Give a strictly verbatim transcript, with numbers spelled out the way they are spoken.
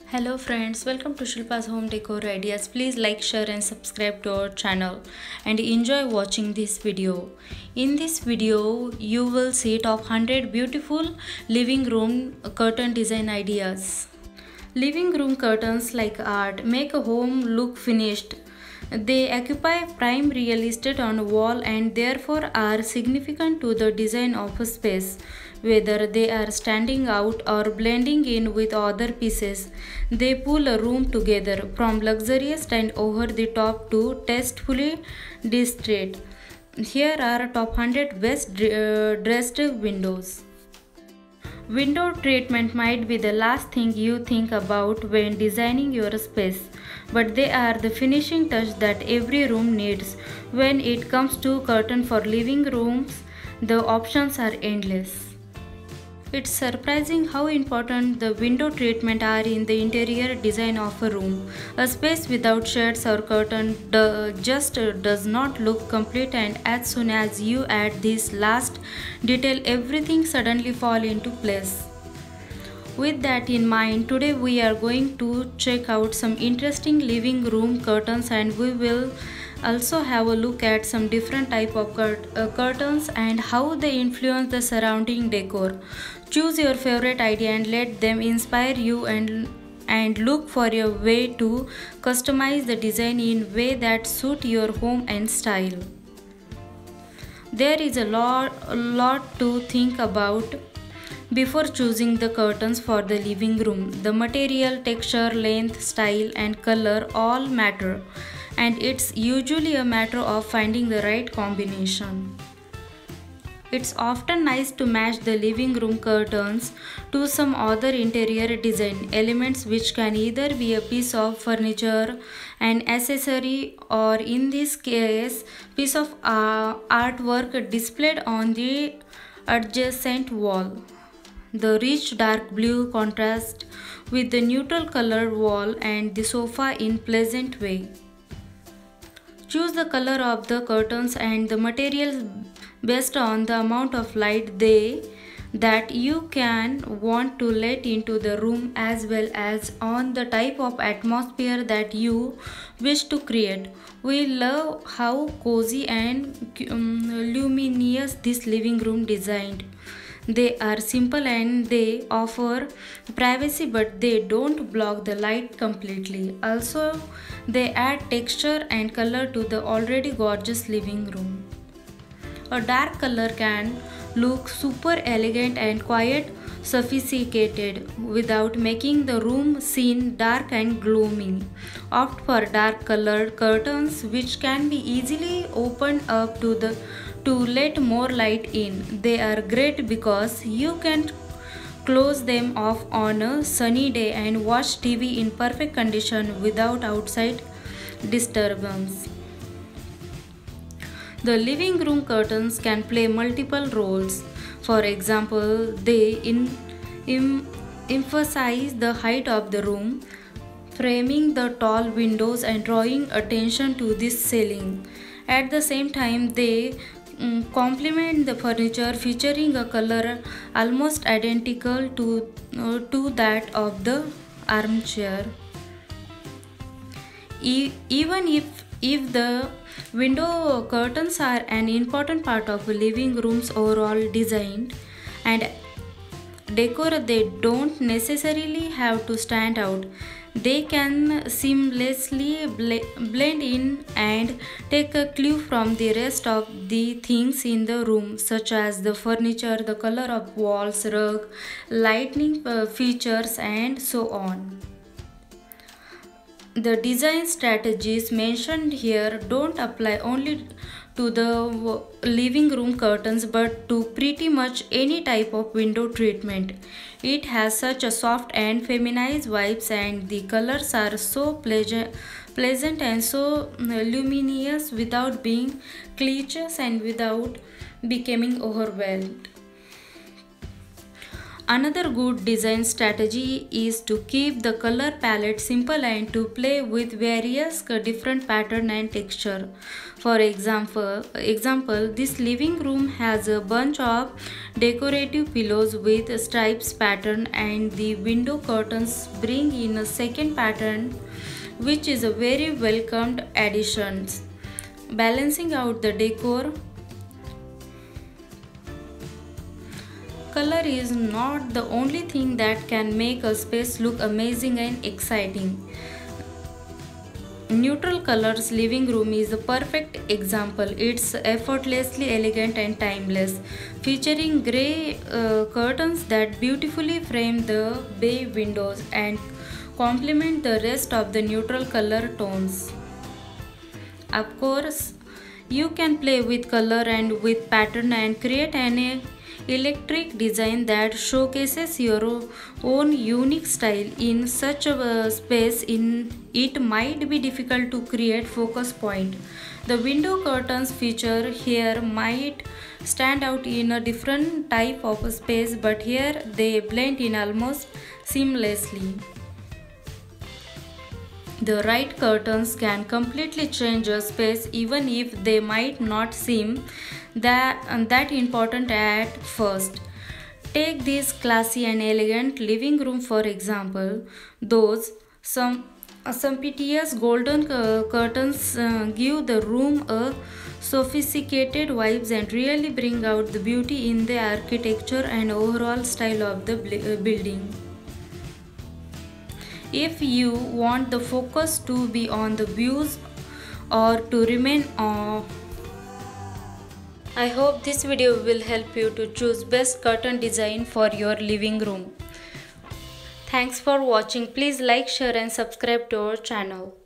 Hello friends, welcome to Shilpa's Home Decor Ideas. Please like, share and subscribe to our channel and enjoy watching this video. In this video, you will see top one hundred beautiful living room curtain design ideas. Living room curtains like art make a home look finished. They occupy prime real estate on a wall and therefore are significant to the design of a space. Whether they are standing out or blending in with other pieces, they pull a room together from luxurious and over the top to tastefully distraught. Here are top one hundred best uh, dressed windows. Window treatment might be the last thing you think about when designing your space, but they are the finishing touch that every room needs. When it comes to curtain for living rooms, the options are endless. It's surprising how important the window treatment are in the interior design of a room. A space without shades or curtain do just does not look complete, and as soon as you add this last detail, everything suddenly falls into place. With that in mind, today we are going to check out some interesting living room curtains, and we will also have a look at some different type of curt uh, curtains and how they influence the surrounding decor. Choose your favorite idea and let them inspire you, and and look for a way to customize the design in way that suit your home and style. There is a lot, a lot to think about before choosing the curtains for the living room. The material, texture, length, style and color all matter, and it's usually a matter of finding the right combination. It's often nice to match the living room curtains to some other interior design elements, which can either be a piece of furniture, an accessory, or in this case, piece of uh, artwork displayed on the adjacent wall. The rich dark blue contrasts with the neutral color wall and the sofa in pleasant way. Choose the color of the curtains and the materials based on the amount of light they that you can want to let into the room, as well as on the type of atmosphere that you wish to create. We love how cozy and um, luminous this living room designed. They are simple and they offer privacy, but they don't block the light completely. Also, they add texture and color to the already gorgeous living room. A dark color can look super elegant and quite sophisticated without making the room seem dark and gloomy. Opt for dark colored curtains, which can be easily opened up to the to let more light in. They are great because you can close them off on a sunny day and watch T V in perfect condition without outside disturbance. The living room curtains can play multiple roles. For example, they in, em, emphasize the height of the room, framing the tall windows and drawing attention to this ceiling. At the same time, they um, complement the furniture, featuring a color almost identical to, uh, to that of the armchair. E even if if the window curtains are an important part of a living room's overall design and decor, they don't necessarily have to stand out. They can seamlessly blend in and take a clue from the rest of the things in the room, such as the furniture, the color of walls, rug, lighting uh, features, and so on. The design strategies mentioned here don't apply only to the living room curtains but to pretty much any type of window treatment. It has such a soft and feminized vibes, and the colors are so pleasant, pleasant and so luminous without being cliches and without becoming overwhelmed. Another good design strategy is to keep the color palette simple and to play with various different pattern and texture. For example, example, this living room has a bunch of decorative pillows with stripes pattern, and the window curtains bring in a second pattern which is a very welcomed addition. Balancing out the decor, color is not the only thing that can make a space look amazing and exciting. Neutral colors living room is a perfect example. It's effortlessly elegant and timeless, featuring grey uh, curtains that beautifully frame the bay windows and complement the rest of the neutral color tones. Of course, you can play with color and with pattern and create an electric design that showcases your own unique style. In such a space, in it might be difficult to create focus point. The window curtains feature here might stand out in a different type of space, but here they blend in almost seamlessly. The right curtains can completely change a space even if they might not seem that, that important at first. Take this classy and elegant living room for example. Those some sumptuous golden uh, curtains uh, give the room a sophisticated vibes and really bring out the beauty in the architecture and overall style of the building. If you want the focus to be on the views or to remain on, I hope this video will help you to choose best curtain design for your living room. Thanks for watching. Please like, share and subscribe to our channel.